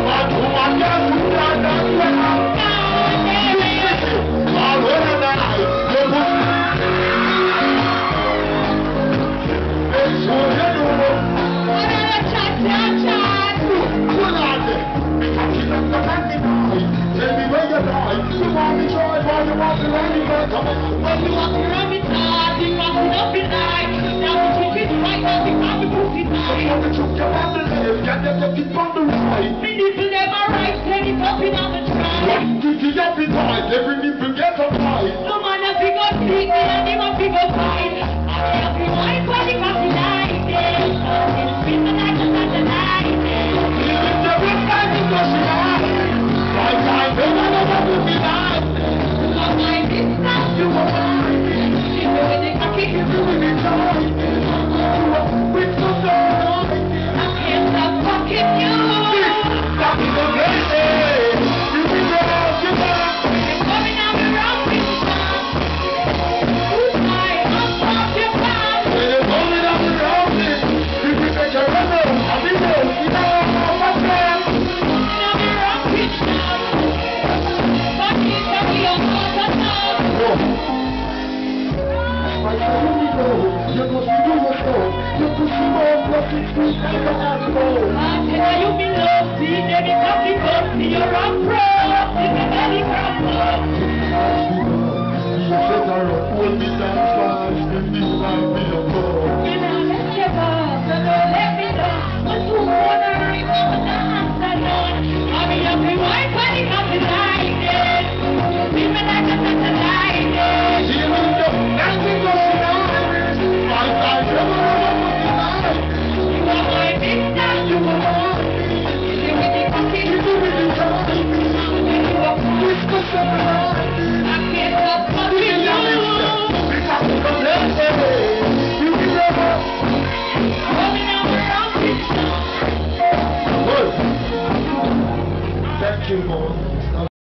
Every nipple get a fight. No man a big up big and him a big up fight. I have been white for the coffee like this. It's been the night and not the night. It's the best time to go to life. My time, no man ever will be nice. My mind is not to a mind. If you're in the cocky, you're doing it right. With the door, I can't stop fucking you. Stop the blessing. You will never give up. Thank you, Lord.